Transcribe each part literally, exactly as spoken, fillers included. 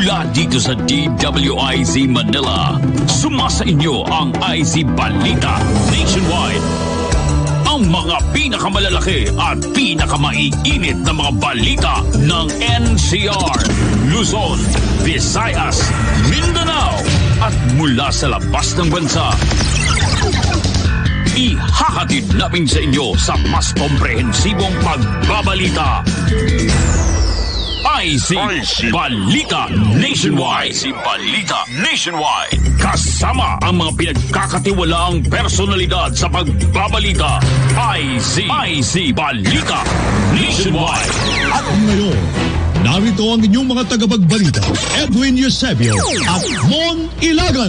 Mula dito sa D W I Z Manila, sumasa inyo ang I Z Balita Nationwide. Ang mga pinakamalalaki at pinakamaiinit na mga balita ng N C R, Luzon, Visayas, Mindanao at mula sa labas ng bansa. Ihahatid namin sa inyo sa mas komprehensibong pagbabalita. I Z Balita Nationwide. I Z Balita Nationwide. Kasama ang mga pinagkakatiwalaang personalidad sa pagbabalita. I Z I Z Balita Nationwide. At ngayon, narito ang inyong mga tagapagbalita, Edwin Eusebio at Mon Ilagan.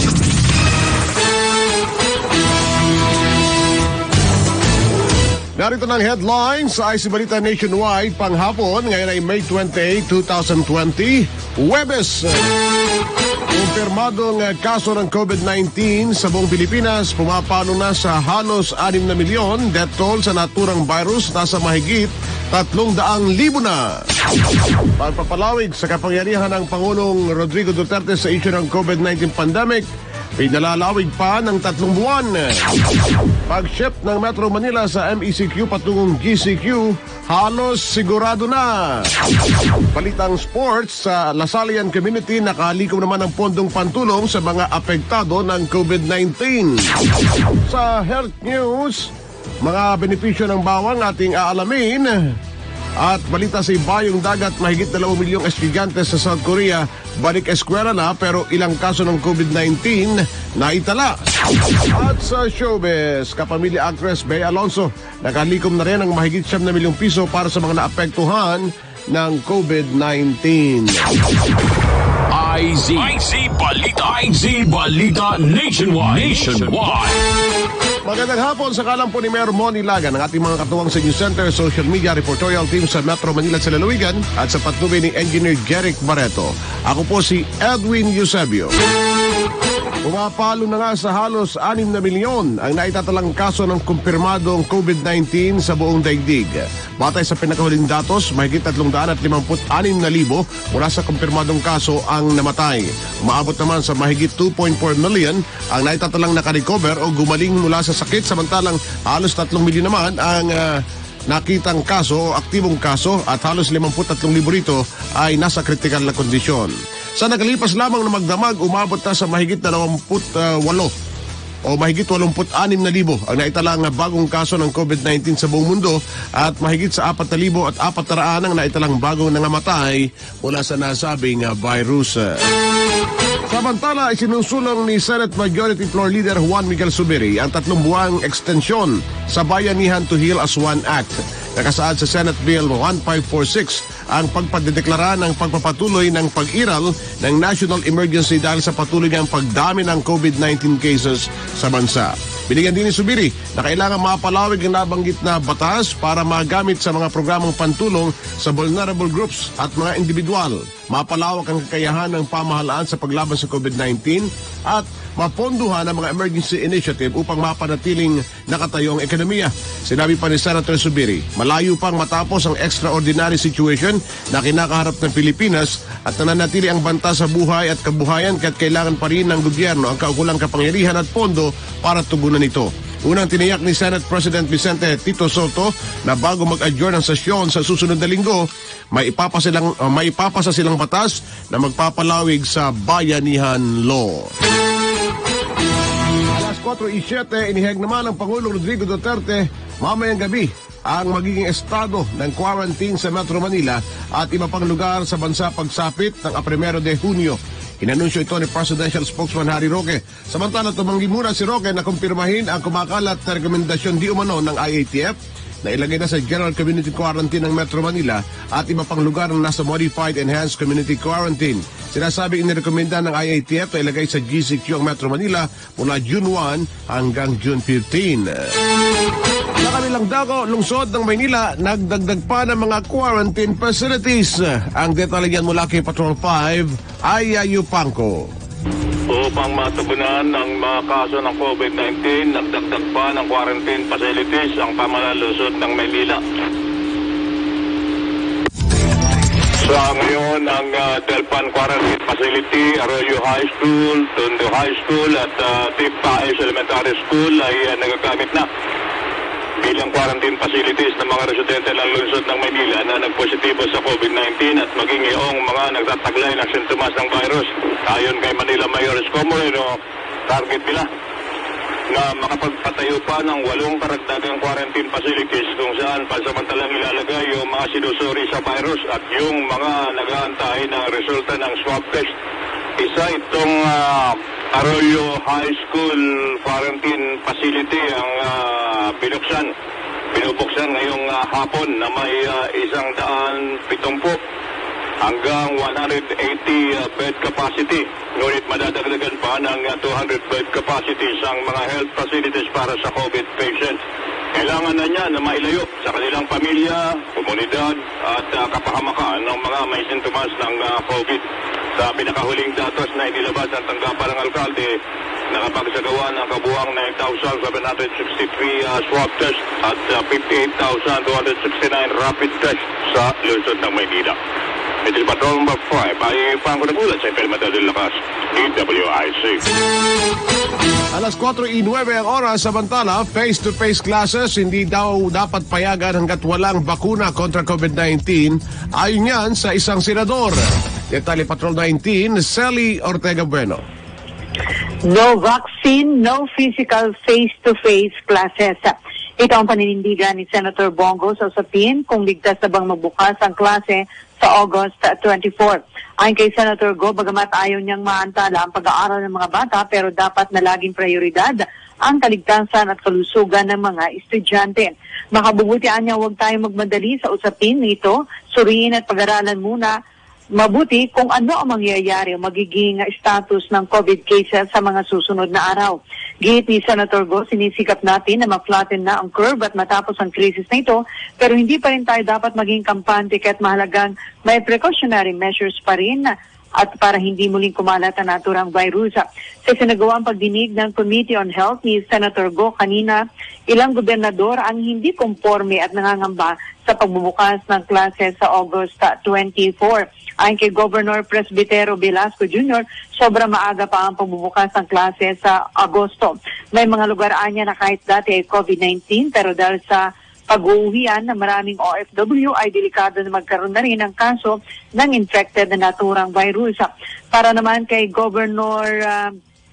Narito ng headlines sa I Z Balita Nationwide panghapon. Ngayon ay May twenty-eighth, twenty twenty, Huwebes. Kumpirmadong kaso ng COVID nineteen sa buong Pilipinas, pumapalo na sa halos anim na milyon. Death toll sa naturang virus nasa mahigit tatlong daang libo na. Pagpapalawig sa kapangyarihan ng Pangulong Rodrigo Duterte sa issue ng COVID nineteen pandemic, pinalalawig pa ng tatlong buwan. Pag-shift ng Metro Manila sa M E C Q patungong G C Q, halos sigurado na. Balitang sports, sa Lasallian community nakalikom naman ang pondong pantulong sa mga apektado ng COVID nineteen. Sa health news, mga benepisyo ng bawang ating aalamin. At balita sa ibayong dagat, mahigit dalawang milyong estudyante sa South Korea balik eskwela na pero ilang kaso ng COVID nineteen na itala. At sa showbiz, kapamilya actress Bea Alonso, nakalikom na rin ang mahigit siyam na milyong piso para sa mga naapektuhan ng COVID nineteen. I Z I Z Balita I Z Balita Nationwide. Nationwide. Magandang hapon sa kalam po ni Mayor Mon Ilagan, ang ating mga katuwang sa News Center, social media, reportorial team sa Metro Manila at sa Lalawigan, at sa patnubay ni Engineer Jeric Barreto. Ako po si Edwin Eusebio. Pumapalo na nga sa halos anim na milyon ang naitatalang kaso ng kumpirmadong COVID nineteen sa buong daigdig. Batay sa pinakahuling datos, mahigit tatlong daan at limampu't anim na libo mula sa kumpirmadong kaso ang namatay. Umaabot naman sa mahigit two point four million ang naitatalang nakarecover o gumaling mula sa sakit, samantalang halos tatlong milyon naman ang uh, nakitang kaso o aktibong kaso at halos limampu't tatlong libo rito ay nasa kritikal na kondisyon. Sa nakalipas lamang na magdamag, umabot na sa mahigit dalawamput walo o mahigit walumput anim na libo ang naitalang bagong kaso ng COVID nineteen sa buong mundo at mahigit sa apat na libo at apat na raan ang naitalang bagong nangamatay mula sa nasabing virus. Samantala, isinusulong ni Senate Majority Floor Leader Juan Miguel Zubiri ang tatlong buwang ekstensyon sa Bayanihan to Heal as One Act. Nakasaad sa Senate Bill fifteen forty-six ang pagpadedeklara ng pagpapatuloy ng pag-iral ng national emergency dahil sa patuloy ng pagdami ng COVID nineteen cases sa bansa. Binigyan din ni Zubiri na kailangan mapalawig ang nabanggit na batas para magamit sa mga programang pantulong sa vulnerable groups at mga individual. Mapalawak ang kakayahan ng pamahalaan sa paglaban sa COVID nineteen at maponduhan ang mga emergency initiative upang mapanatiling nakatayo ang ekonomiya. Sinabi pa ni Senator Zubiri, malayo pang matapos ang extraordinary situation na kinakaharap ng Pilipinas at nananatili ang banta sa buhay at kabuhayan kaya't kailangan pa rin ng gobyerno ang kaukulang kapangyarihan at pondo para tugunan ito. Unang tiniyak ni Senate President Vicente Tito Soto na bago mag-adjourn ang sesyon sa susunod na linggo, may ipapasa silang, uh, may ipapasa silang batas na magpapalawig sa Bayanihan Law. alas kwatro seven, inihayag naman ng Pangulong Rodrigo Duterte mamayang gabi ang magiging estado ng quarantine sa Metro Manila at iba pang lugar sa bansa pagsapit ng Primero de Junio. Inanunsyo ito ni Presidential Spokesman Harry Roque. Samantala, tumanggi muna si Roque na kumpirmahin ang kumakalat na rekomendasyon di umano ng I A T F na ilagay na sa General Community Quarantine ng Metro Manila at iba pang lugar na nasa Modified Enhanced Community Quarantine. Sinasabi inirekomenda ng I A T F na ilagay sa G C Q ang Metro Manila mula June one hanggang June fifteen. Sa kanilang dako, lungsod ng Maynila, nagdagdag pa ng mga quarantine facilities. Ang detalye yan mula kay Patrol five, Ayayu Pangko. Upang matugunan ang mga kaso ng COVID nineteen, nagdagdag pa ng quarantine facilities ang pamalalusot ng Maynila. Sa ngayon, ang uh, Delpan Quarantine Facility, Arroyo High School, Tondo High School at uh, Tipaes Elementary School ay uh, nagagamit na bilang quarantine facilities ng mga residente ng lungsod ng Maynila na nagpositibo sa COVID nineteen at maging iyong mga nagtataglay ng sintomas ng virus. Ayon kay Manila Mayor Isko Moreno, target nila na makapagpatayo pa ng walong karagdagang quarantine facilities kung saan pansamantalang ilalagay yung mga sinusuri sa virus at yung mga nag-aantay ng resulta ng swab test. Isa itong uh, Arroyo High School Quarantine Facility ang uh, binuksan. Binubuksan ngayong uh, hapon na may uh, isang daan pitumpo hanggang one hundred eighty uh, bed capacity. Ngunit madadagdagan pa ng uh, two hundred bed capacities ang mga health facilities para sa COVID patients. Kailangan na niya na mailayo sa kanilang pamilya, komunidad at uh, kapahamakan ng mga may sintomas ng uh, COVID. Sa pinakahuling datos na inilabas ng tanggapan ng alkalde, nakapagsagawa ng kabuang nine thousand seven hundred sixty-three uh, swab tests at uh, fifty-eight thousand two hundred sixty-nine rapid tests sa lungsod ng Maynila. Ito yung Patrol Number five ay pangko nagulat sa Imperimental de Lakas, D W I C. Alas four y nine ang oras, samantala, face-to-face classes hindi daw dapat payagan hanggat walang bakuna kontra COVID nineteen. Ayon yan sa isang senador. Detalye Patrol nineteen, Sally Ortega Bueno. No vaccine, no physical face-to-face classes. Ito ang paninindigan ni Senator Bongo sa usapin kung ligtas na bang magbukas ang klase sa August twenty-fourth. Ayon kay Senator Go, bagamat ayaw niyang maantala ang pag-aaral ng mga bata pero dapat na laging prioridad ang kaligtasan at kalusugan ng mga estudyante. Makabubutian niya huwag tayong magmadali sa usapin nito, suriin at pag-aralan muna mabuti kung ano ang mangyayari o magiging status ng COVID cases sa mga susunod na araw. Gihit ni Senator Go, sinisikap natin na ma-flatten na ang curve at matapos ang krisis na ito, pero hindi pa rin tayo dapat maging kampante kahit mahalagang may precautionary measures pa rin at para hindi muling kumalat ang naturang virus. Sa sinagawang pagdinig ng Committee on Health ni Senator Go kanina, ilang gobernador ang hindi konforme at nangangamba sa pagbubukas ng klase sa August twenty-fourth. Ayon kay Governor Presbitero Velasco Junior, sobra maaga pa ang pagbubukas ng klase sa Agosto. May mga lugar anya na kahit dati ay COVID nineteen pero dahil sa pag-uuwian ng maraming O F W ay delikado na magkaroon na rin ng kaso ng infected na naturang virus. Para naman kay Governor uh,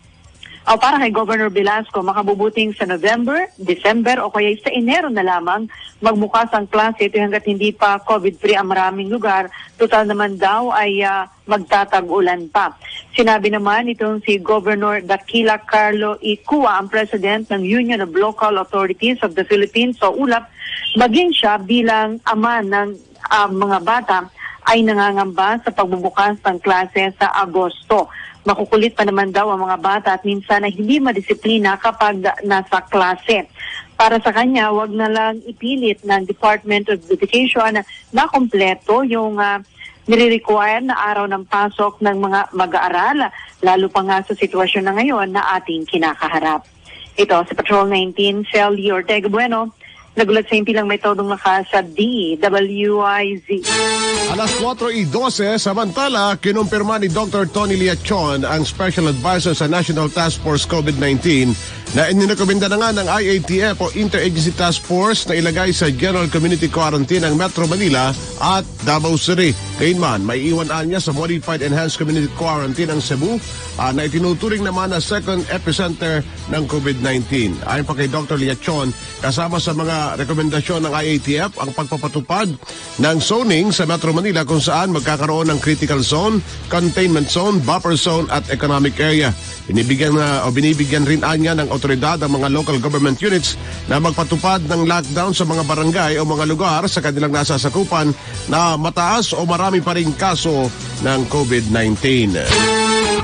o para kay Governor Velasco, makabubuting sa November, December o kaya sa Enero na lamang magbukas ang klase ito hanggat hindi pa COVID-free ang maraming lugar. Total naman daw ay uh, magtatag-ulan pa. Sinabi naman itong si Governor Dakila Carlo Icua, ang President ng Union of Local Authorities of the Philippines o U L A P, maging siya bilang ama ng uh, mga bata ay nangangamba sa pagbubukas ng klase sa Agosto. Makukulit pa naman daw ang mga bata at minsan ay hindi madisiplina kapag nasa klase. Para sa kanya, wag na lang ipilit ng Department of Education na kompleto yung uh, nire-require na araw ng pasok ng mga mag-aaral, lalo pa nga sa sitwasyon na ngayon na ating kinakaharap. Ito, sa Patrol nineteen, Sally Ortega Bueno, nagulat sa impilang may todong lakas sa D W I Z. Alas four y twelve, samantala, kinumpirma ni Doctor Tony Liachon, ang Special Advisor sa National Task Force COVID nineteen, na inirekomenda na nga ng I A T F o Interagency Task Force na ilagay sa General Community Quarantine ang Metro Manila at Davao City. Gayunman, may iwanaan niya sa Modified Enhanced Community Quarantine ang Cebu uh, na itinuturing naman na second epicenter ng COVID nineteen. Ayon pa kay Doctor Liachon, kasama sa mga rekomendasyon ng I A T F ang pagpapatupad ng zoning sa Metro Manila kung saan magkakaroon ng critical zone, containment zone, buffer zone at economic area. Binibigyan na o binibigyan rin anya ng otoridad ang mga local government units na magpatupad ng lockdown sa mga barangay o mga lugar sa kanilang nasasakupan na mataas o marami pa ring kaso ng COVID nineteen.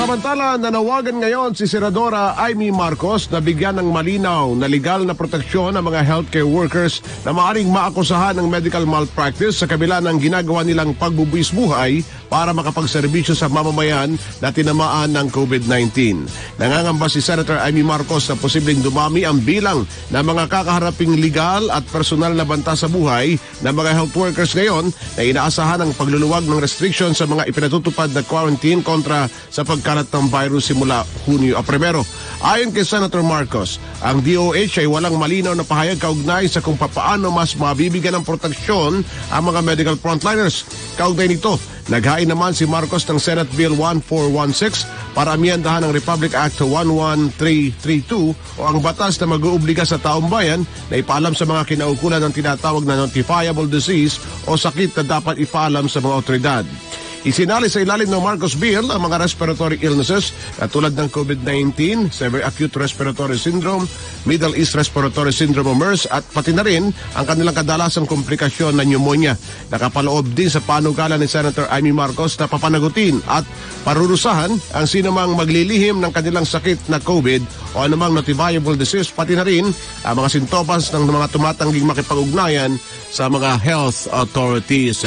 Samantala, nanawagan ngayon si Senadora Amy Marcos na bigyan ng malinaw na legal na proteksyon ang mga healthcare workers na maaaring maakusahan ng medical malpractice sa kabila ng ginagawa nilang pagbubuwis buhay para makapagserbisyo sa mamamayan na tinamaan ng COVID nineteen. Nangangamba si Senator Amy Marcos na posibleng dumami ang bilang ng mga kakaharaping legal at personal na banta sa buhay ng mga health workers ngayon na inaasahan ang pagluluwag ng restriction sa mga ipinatutupad na quarantine kontra sa pagkalat ng virus simula Hunyo a Primero. Ayon kay Senator Marcos, ang D O H ay walang malinaw na pahayag kaugnay sa kung papaano mas mabibigyan ng proteksyon ang mga medical frontliners. Kaugnay nito, naghain naman si Marcos ng Senate Bill one four one six para amyendahan ang Republic Act one one three three two o ang batas na mag-uubliga sa taong bayan na ipaalam sa mga kinaukulan ng tinatawag na notifiable disease o sakit na dapat ipaalam sa mga otoridad. Isinali sa ilalim ng Marcos Bill ang mga respiratory illnesses na tulad ng COVID nineteen, Severe Acute Respiratory Syndrome, Middle East Respiratory Syndrome o MERS at pati na rin ang kanilang kadalasang komplikasyon na pneumonia. Nakapaloob din sa panukalan ni Senator Amy Marcos na papanagutin at parurusahan ang sinumang maglilihim ng kanilang sakit na COVID o anumang notifiable disease, pati na rin ang mga sintomas ng mga tumatangging makipag-ugnayan sa mga health authorities.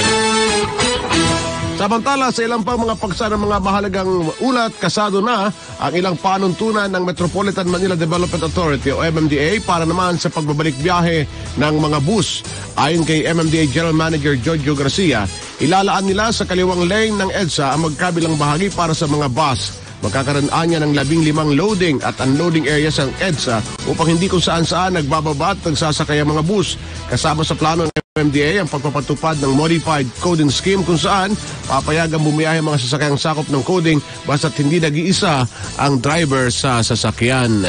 Samantala, sa ilang pang mga paksa ng mga mahalagang ulat, kasado na ang ilang panuntunan ng Metropolitan Manila Development Authority o M M D A para naman sa pagbabalik biyahe ng mga bus. Ayon kay M M D A General Manager Jojo Garcia, ilalaan nila sa kaliwang lane ng EDSA ang magkabilang bahagi para sa mga bus. Magkakaroon niya ng labing limang loading at unloading areas ang EDSA upang hindi kung saan-saan nagbababa at nagsasakay ang mga bus. Kasama sa plano ng M M D A ang pagpapatupad ng modified coding scheme kung saan papayagang bumiyahe mga sasakayang sakop ng coding basta't hindi nag-iisa ang driver sa sasakyan.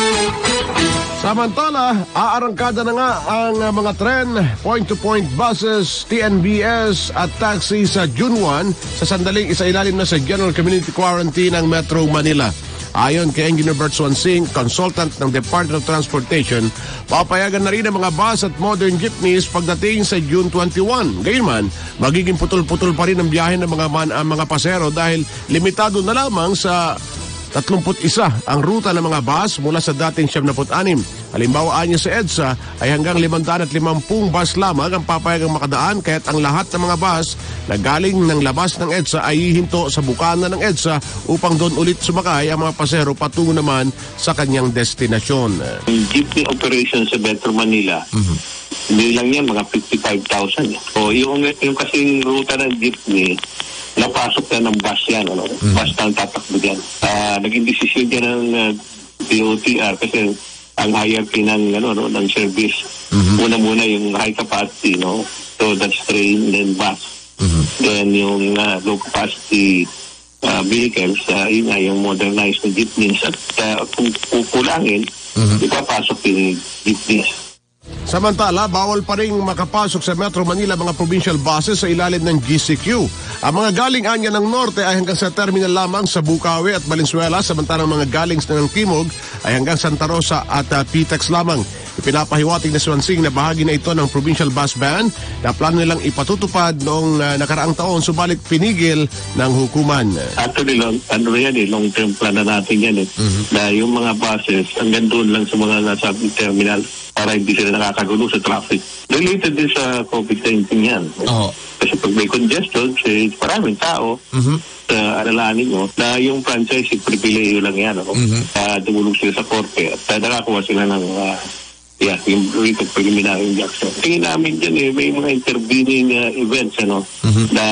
Samantala, aarangkada na nga ang mga tren, point-to-point buses, T N B S at taxi sa June first sa sandaling isailalim na sa General Community Quarantine ng Metro Manila. Ayon kay Engineer Bert Swansing, consultant ng Department of Transportation, papayagan na rin ang mga bus at modern jeepneys pagdating sa June twenty-first. Gayunman, magiging putol-putol pa rin ang biyahe ng mga, man, ang mga pasero dahil limitado na lamang sa tatlumpu't isa ang ruta ng mga bus mula sa dating siyamnaput anim. Halimbawa niya sa EDSA ay hanggang limandaan at limampung bus lamang ang papayagang makadaan kaya't ang lahat ng mga bus na galing ng labas ng EDSA ay hihinto sa bukana ng EDSA upang doon ulit sumakay ang mga pasero patungo naman sa kanyang destinasyon. Yung jeepney operation sa Metro Manila, mm-hmm. hindi lang yan, mga fifty-five thousand. O yung, yung kasing ruta ng jeepney, napasok na ng bus yan, ano? Mm-hmm. Bus na ang tatakbo dyan. Uh, naging desisyon dyan ng uh, D O T R kasi ang hierarchy ng, ano, no, ng service. Mm-hmm. Una-muna yung high capacity, no? So that's train, then bus. Mm-hmm. Then yung uh, low capacity uh, vehicles, uh, yun nga, yung modernized na jeepneys. At uh, kung kukulangin, mm-hmm. ipapasok yung jeepneys. Samantala, bawal pa rin makapasok sa Metro Manila mga provincial buses sa ilalim ng G C Q. Ang mga galing anya ng norte ay hanggang sa terminal lamang sa Bukawi at Valenzuela, samantalang mga galing ng Timog ay hanggang Santa Rosa at uh, P T E X lamang. Ipinapahiwatig na Swansing na bahagi na ito ng provincial bus ban na plano nilang ipatutupad noong uh, nakaraang taon, subalit pinigil ng hukuman. Actually, long, ano yan eh, long-term plan na natin yan eh, mm-hmm. na yung mga buses hanggang doon lang sa mga nasa terminal para hindi sila nakakagulo sa traffic. Related din sa COVID nineteen yan. Oh. Kasi pag may congestion, kasi maraming tao, mm-hmm. uh, alalahanin mo na yung franchise, pribileyo lang yan. No? Mm-hmm. Uh, dumulog sila sa korte at uh, nakakuha sila ng uh, yeah, yung rate of preliminary injunction. Tingin namin dyan eh, may mga intervening uh, events ano, mm-hmm. na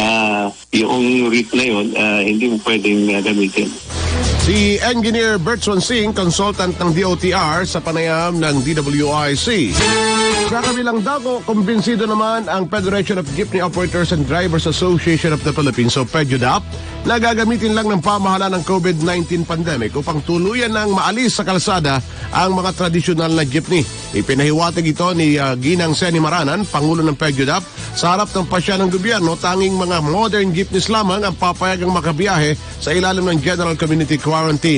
yung rate na yun, uh, hindi mo pwedeng uh, gamitin. Si Engineer Bert Swansing, consultant ng D O T R sa panayam ng D W I C. Sa kabilang dako, kumbinsido naman ang Federation of Jeepney Operators and Drivers Association of the Philippines o PEDUDAP na gagamitin lang ng pamahalaan ng COVID nineteen pandemic upang tuluyan ng maalis sa kalsada ang mga tradisyonal na jeepney. Ipinahiwatig ito ni uh, Ginang Seni Maranan, Pangulo ng PEDUDAP, sa harap ng pasya ng gobyerno, tanging mga modern jeepneys lamang ang papayagang makabiyahe sa ilalim ng General Community Quarantine.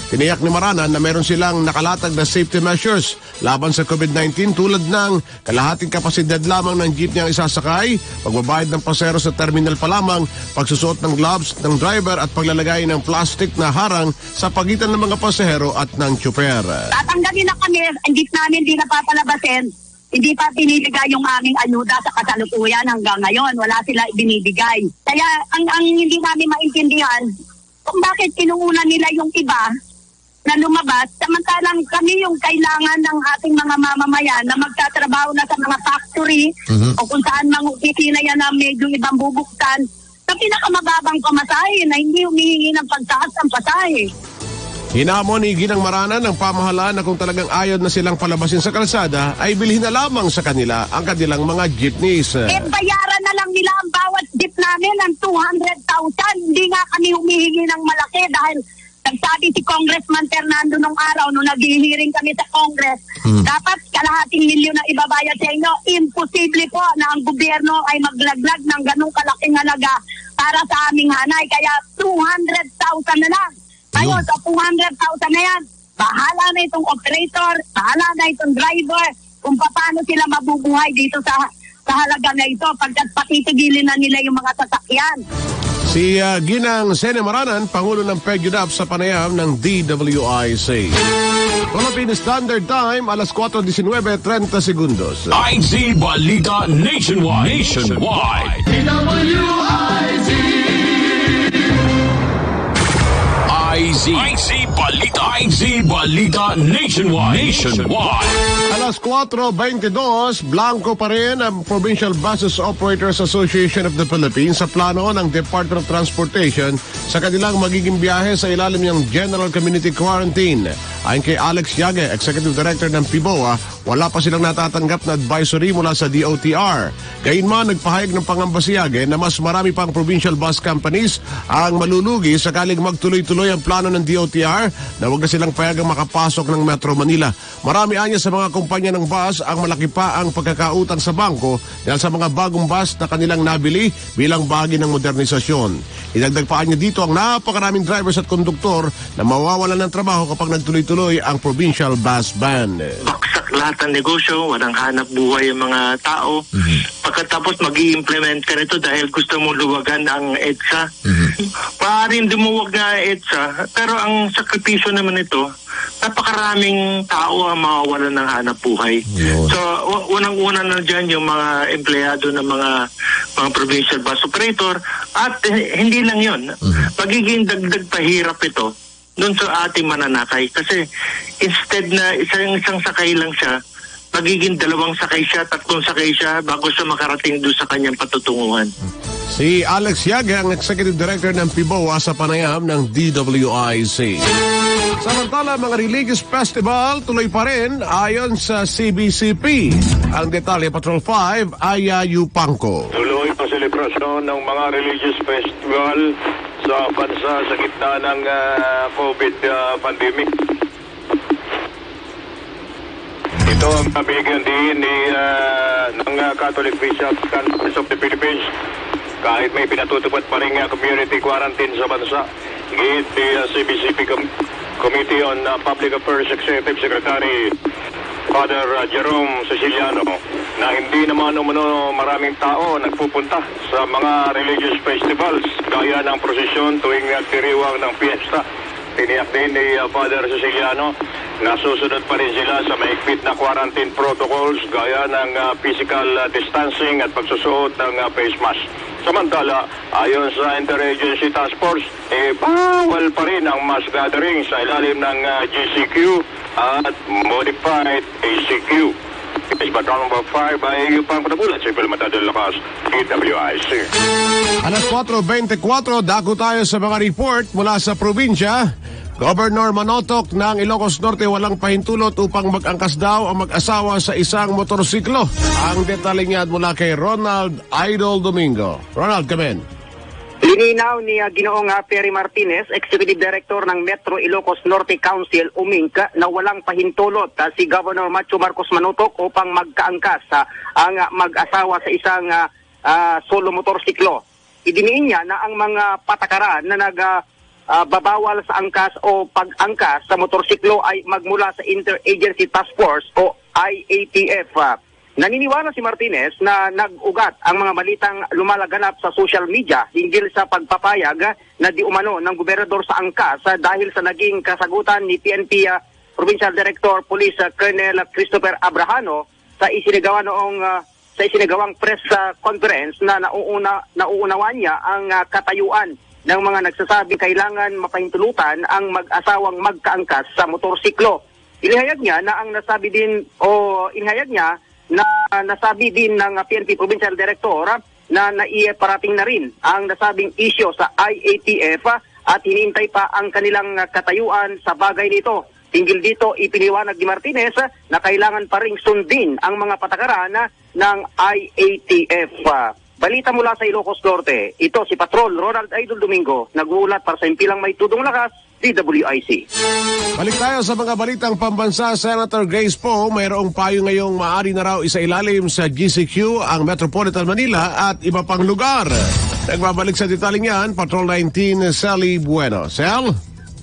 Tiniyak ni Maranan na meron silang nakalatag na safety measures laban sa COVID nineteen tulad ng kalahating kapasidad lamang ng jeep niyang isasakay, pagbabayad ng pasero sa terminal pa lamang, pagsusuot ng gloves ng driver at paglalagay ng plastic na harang sa pagitan ng mga pasahero at ng tsuper. Tatanggalin na kami, ang jeep namin hindi na papalabasin. Hindi pa binibigay yung aming ayuda sa kasalukuyan hanggang ngayon. Wala sila binibigay. Kaya ang, ang hindi namin maintindihan kung bakit kinuuna nila yung iba na lumabas, samantalang kami yung kailangan ng ating mga mamamayan na magtatrabaho na sa mga factory mm-hmm. o kung saan mga opisina yan na medyo ibang bubuksan sa pinakamababang pamasahe na hindi humihingi ng pagtaas ng pasahe. Hinamon ni Ginang Maranan ng pamahalaan na kung talagang ayaw na silang palabasin sa kalsada, ay bilhin na lamang sa kanila ang kanilang mga jeepneys. Eh, bayaran na lang nila ang bawat jeep namin ng two hundred thousand. Hindi nga kami humihingi ng malaki dahil nagsabi si Congressman Fernando nung araw nung nag-hearing kami sa Congress, hmm. dapat kalahating milyon na ibabayad sa inyo. Imposible po na ang gobyerno ay maglaglag ng ganung kalaking halaga para sa aming hanay. Kaya two hundred thousand na lang. Ayun, sa two hundred thousand na yan, bahala na itong operator, bahala na itong driver, kung paano sila mabubuhay dito sa, sa halaga na ito pagkat patitigilin na nila yung mga sasakyan. Si uh, Ginang Sene Maranan, Pangulo ng PEGUDAP sa panayam ng D W I C. Philippine Standard Time, alas four nineteen thirty segundos. I Z Balita Nationwide. Nationwide. D W I Z. I Z. I Z Balita. I Z Balita Nationwide. Nationwide. Alas four twenty-two, blanco pa rin ang Provincial Buses Operators Association of the Philippines sa plano ng Department of Transportation sa kanilang magiging biyahe sa ilalim ng General Community Quarantine. Ayon kay Alex Yage, Executive Director ng P B O A, wala pa silang natatanggap na advisory mula sa D O T R. Gayunman, nagpahayag ng pangamba si Yage na mas marami pang provincial bus companies ang malulugi sakaling magtuloy-tuloy ang plano ng D O T R na huwag na silang payagang makapasok ng Metro Manila. Marami anya sa mga kumpanya ng bus ang malaki pa ang pagkakautang sa bangko dahil sa mga bagong bus na kanilang nabili bilang bahagi ng modernisasyon. Idagdag pa niya dito ang napakaraming drivers at konduktor na mawawalan ng trabaho kapag nagtuloy-tuloy ang provincial bus ban. Baksak lahat ng negosyo, walang hanap buhay ang mga tao. Mm-hmm. Pagkatapos mag-i-implement ka nito dahil gusto mo luwagan ang EDSA. Mm-hmm. Maaaring dumuwag nga EDSA, pero ang sakripisyo naman ito, napakaraming tao ang mawawalan ng hanap buhay. Yun. So, unang-una na dyan yung mga empleyado ng mga mga provincial bus operator at eh, hindi lang yun. Mm-hmm. Magiging dagdag pahirap ito doon sa ating mananakay. Kasi instead na isang isang sakay lang siya, magiging dalawang sakay siya, tatlong sakay siya bago siya makarating doon sa kanyang patutunguhan. Si Alex Yage, ang Executive Director ng P B O A sa panayam ng D W I C. Samantala, mga religious festival tuloy pa rin ayon sa C B C P. Ang detalye, Patrol five, Aya Yupanco. Tuloy pa selebrasyon ng mga religious festival sa bansa sa gitna ng uh, COVID uh, pandemic. Ito ang nabigyan din ni, uh, ng uh, Catholic Bishop Conference of the Philippines kahit may pinatutupad pa rin uh, community quarantine sa bansa. Gate the uh, C B C P Com- Committee on uh, Public Affairs Executive Secretary Father uh, Jerome Siciliano na hindi naman umano maraming tao nagpupunta sa mga religious festivals gaya ng prosesyon tuwing nagdiriwang ng fiesta. Tiniyak din ni uh, Father Siciliano na susunod pa rin sila sa mahigpit na quarantine protocols gaya ng uh, physical uh, distancing at pagsusuot ng uh, face mask. Samantala, ayon sa Interagency Task Force, eh, bawal pa rin ang mass gathering sa ilalim ng uh, G C Q at Modified A C Q. It's Baton number five by Yupang Patabulat, Sipil Matadal Lakas, D W I C. Alas four twenty-four, dako tayo sa mga report mula sa probinsya. Governor Manotok ng Ilocos Norte walang pahintulot upang mag-angkas daw ang mag-asawa sa isang motorsiklo. Ang detalye niya mula kay Ronald Idol Domingo. Ronald, come in. Lininaw ni uh, Ginoong uh, Perry Martinez, Executive Director ng Metro Ilocos Norte Council, U M I N C, na walang pahintulot uh, si Governor Macho Marcos Manotok upang magkaangkas uh, ang uh, mag-asawa sa isang uh, uh, solo motorsiklo. Idiniin niya na ang mga patakaran na nag uh, ah, babawal sa angkas o pag-angkas sa motorsiklo ay magmula sa Interagency Task Force o I A T F. Ah, naniniwala si Martinez na nag-ugat ang mga balitang lumalaganap sa social media hinggil sa pagpapayag na di umano ng gobernador sa angkas ah, dahil sa naging kasagutan ni P N P ah, Provincial Director Police uh, Colonel Christopher Abrahano sa isinagawa noong uh, sa isinagawang press uh, conference na nauuna nauunawan niya ang uh, katayuan ng mga nagsasabing kailangan mapahintulutan ang mag-asawang magkaangkas sa motorsiklo. Inihayag niya na ang nasabi din o inihayag niya na uh, nasabi din ng uh, P N P Provincial Director uh, na naiparating na rin ang nasabing issue sa I A T F uh, at hinihintay pa ang kanilang uh, katayuan sa bagay nito. Tinggil dito, ipiniwanag ni Martinez na kailangan pa ring sundin ang mga patakaran ng I A T F. Balita mula sa Ilocos Norte, ito si Patrol Ronald Idol Domingo, nag-uulat para sa impilang may tudong lakas, D W I C. Balik tayo sa mga balitang pambansa. Senator Grace Poe, mayroong payo ngayong maaari na raw isa ilalim sa G C Q ang Metropolitan Manila at iba pang lugar. Nagbabalik sa detaling yan, Patrol nineteen, Sally Bueno. Sel?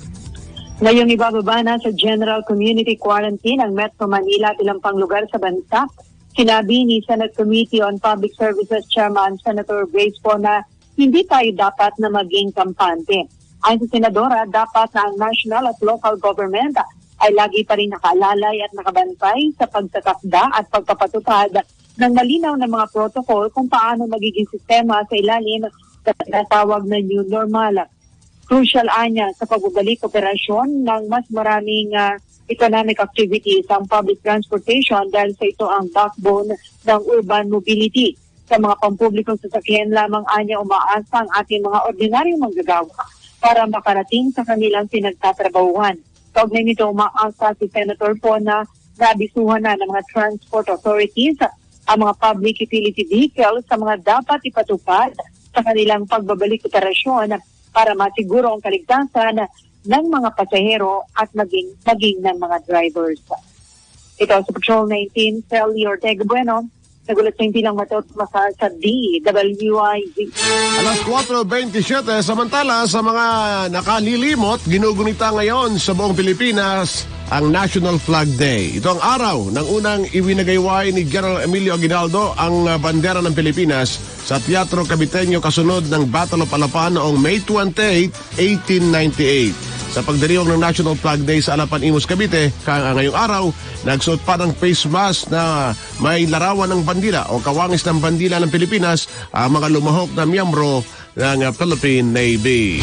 Ngayong ibababa na sa General Community Quarantine ang Metro Manila at ilang pang lugar sa bansa. Sinabi ni Senate Committee on Public Services Chairman Senator Grace Poe na hindi tayo dapat na maging kampante. Ayon sa Senadora, dapat na ang national at local government ay lagi pa rin nakaalalay at nakabantay sa pagtatakda at pagpapatupad ng malinaw na mga protocol kung paano magiging sistema sa ilalim sa tinatawag na new normal. Crucial anya sa pagbabalik operasyon ng mas maraming uh, economic activities ang public transportation dahil sa ito ang backbone ng urban mobility. Sa mga pampublikong sasakyan lamang anya umaasa ang ating mga ordinaryong manggagawa para makarating sa kanilang pinagtatrabahuhan. Kaugnay nito umaasa si Senator Poe na nabisuhan na ng mga transport authorities ang mga public utility vehicles sa mga dapat ipatupad sa kanilang pagbabalik operasyon para masiguro ang kaligtasan ng mga pasahero at maging maging ng mga drivers. Ito sa Patrol nineteen, Sally Ortega Bueno, nagulat sa hindi lang matutmasa sa D W I Z. Alas kwatro twenty-seven, samantala sa mga nakalilimot, ginugunita ngayon sa buong Pilipinas ang National Flag Day. Ito ang araw ng unang iwinagayway ni General Emilio Aguinaldo ang bandera ng Pilipinas sa Teatro Caviteño kasunod ng Battle of Alapan noong May twenty-eighth, eighteen ninety-eight. Sa pagdiriwang ng National Flag Day sa Alapan, Imus, Cavite, kaya ngayong araw, nagsuot pa ng face mask na may larawan ng bandila o kawangis ng bandila ng Pilipinas ang mga lumahok na miyembro ng Philippine Navy.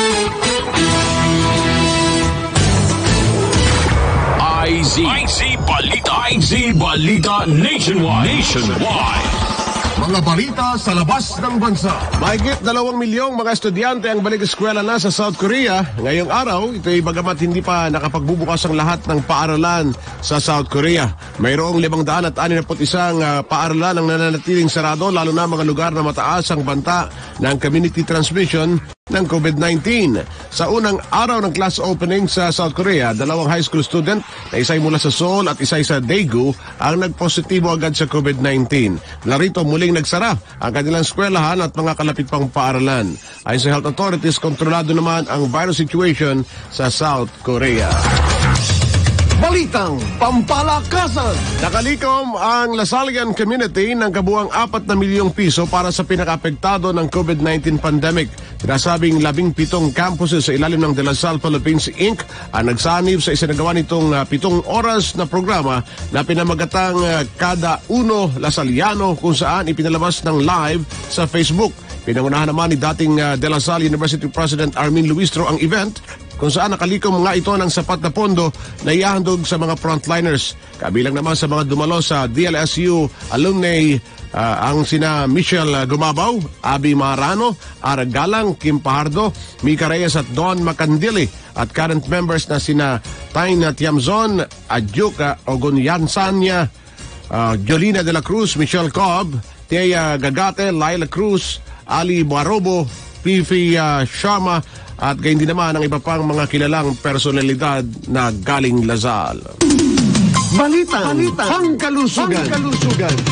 I Z. I Z Balita. I Z Balita Nationwide. Nationwide. Mga balita sa labas ng bansa. Mahigit dalawang milyong mga estudyante ang balik-eskwela na sa South Korea. Ngayong araw, ito ay bagamat hindi pa nakapagbubukas ang lahat ng paaralan sa South Korea. Mayroong limang daan at anim na put isang uh, paaralan ang nananatiling sarado, lalo na mga lugar na mataas ang banta ng community transmission ng COVID nineteen. Sa unang araw ng class opening sa South Korea, dalawang high school student na isa'y mula sa Seoul at isa'y sa Daegu ang nagpositibo agad sa COVID nineteen. Narito muling nagsara ang kanilang eskwelahan at mga kalapit pang paaralan. Ayon sa health authorities, kontrolado naman ang virus situation sa South Korea. Balitang Pampalakasan. Nakalikom ang Lasallian community ng kabuang apat na milyong piso para sa pinaka-apektado ng COVID nineteen pandemic. Sinasabing labing pitong campuses sa ilalim ng De La Salle Philippines Incorporated ang nagsanib sa isinagawa nitong uh, pitong oras na programa na pinamagatang uh, Kada Uno Lasalliano kung saan ipinalabas ng live sa Facebook. Pinangunahan naman ni dating uh, De La Salle University President Armin Luistro ang event kung saan nakalikom nga ito ng sapat na pondo na ihahandog sa mga frontliners. Kabilang naman sa mga dumalo sa D L S U alumni uh, ang sina Michelle Gumabaw, Abby Marano, Ara Galang, Kim Pahardo, Mika Reyes at Don Macandili at current members na sina Taina Tiamzon, Adjuka Ogunyansanya, uh, Jolina de la Cruz, Michelle Cobb, Tia Gagate, Laila Cruz, Ali Barobo, Pifi uh, Sharma, at gayon din naman ang iba pang mga kilalang personalidad na galing Lazal. Balitang Pangkalusugan. Pangkalusugan.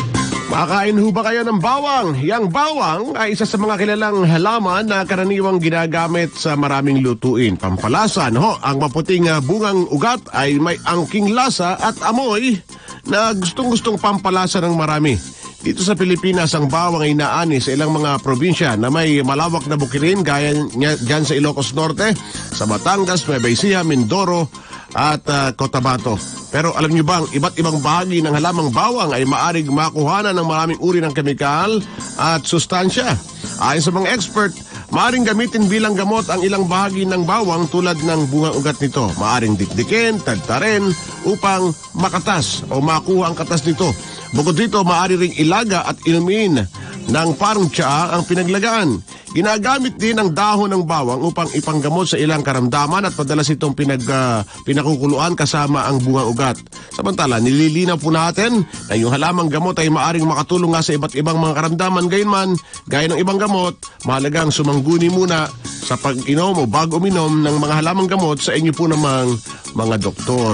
Makain ho ba kayo ng bawang? Yang bawang ay isa sa mga kilalang halaman na karaniwang ginagamit sa maraming lutuin. Pampalasa, no? Ang maputing uh, bungang ugat ay may angking lasa at amoy na gustong-gustong pampalasa ng marami. Dito sa Pilipinas, ang bawang ay naani sa ilang mga probinsya na may malawak na bukirin gaya niya dyan sa Ilocos Norte, sa Batangas, Nueva Ecija, Mindoro at uh, Cotabato. Pero alam niyo bang iba't ibang bahagi ng halamang bawang ay maaring makuhanan ng maraming uri ng kemikal at sustansya. Ayon sa mga expert, maaring gamitin bilang gamot ang ilang bahagi ng bawang tulad ng bungang ugat nito. Maaring dikdikin, tagtarin upang makatas o makuha ang katas nito. Bukod dito, maaari ring ilaga at inumin ng parang tsaa ang pinaglagaan. Ginagamit din ang dahon ng bawang upang ipanggamot sa ilang karamdaman at madalas itong pinag, uh, pinakukuluan kasama ang bungang ugat. Samantala, nililinaw po natin na yung halamang gamot ay maaring makatulong nga sa iba't ibang mga karamdaman. Gayunman, gaya ng ibang gamot, mahalagang sumangguni muna sa pag-inom o bago uminom ng mga halamang gamot sa inyo po namang mga doktor.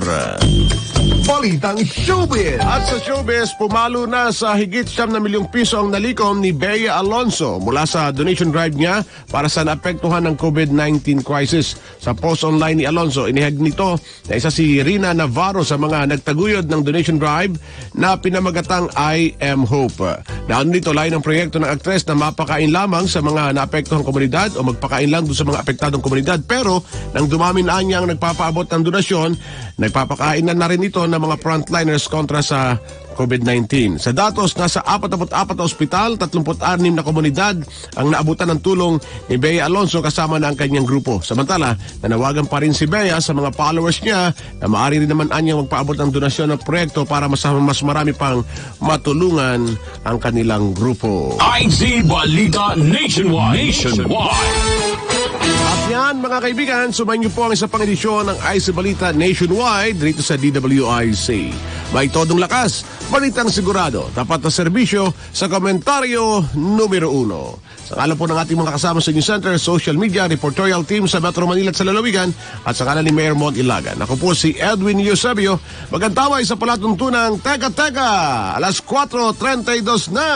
Balitang showbiz! At sa showbiz, pumalo na sa higit siyam na milyong piso ang nalikom ni Bea Alonzo mula sa donation drive niya para sa naapektuhan ng COVID nineteen crisis. Sa post online ni Alonzo, inihag nito na isa si Rina Navarro sa mga nagtaguyod ng donation drive na pinamagatang I Am Hope. Naano nito layo ng proyekto ng aktres na mapakain lamang sa mga naapektuhang komunidad o magpakain lang doon sa mga apektadong komunidad. Pero nang dumami na niya ang nagpapaabot ng donasyon, nagpapakain na na rin ito ng mga frontliners kontra sa COVID nineteen. Sa datos, nasa forty-four na ospital, thirty-six na komunidad ang naabutan ng tulong ni Bea Alonzo kasama na ang kanyang grupo. Samantala, nanawagan pa rin si Bea sa mga followers niya na maaari rin naman anyang magpaabot ng donasyon ng proyekto para mas, mas marami pang matulungan ang kanilang grupo. I Z Balita Nationwide. Nationwide. At yan mga kaibigan, sumayin niyo po ang isa pang edisyon ng I Z Balita Nationwide dito sa D W I C. May todong lakas, balitang sigurado, tapat na serbisyo sa komentaryo numero uno. Sa ngalan po ng ating mga kasama sa News Center, social media, reportorial team sa Metro Manila at sa Lalawigan, at sa ngalan ni Mayor Mon Ilagan. Ako po si Edwin Eusebio, magantaway sa palatuntunang Teka Teka, alas four thirty-two na.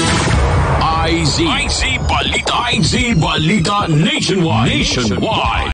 I Z. I Z Balita. I Z Balita Nationwide. Nationwide.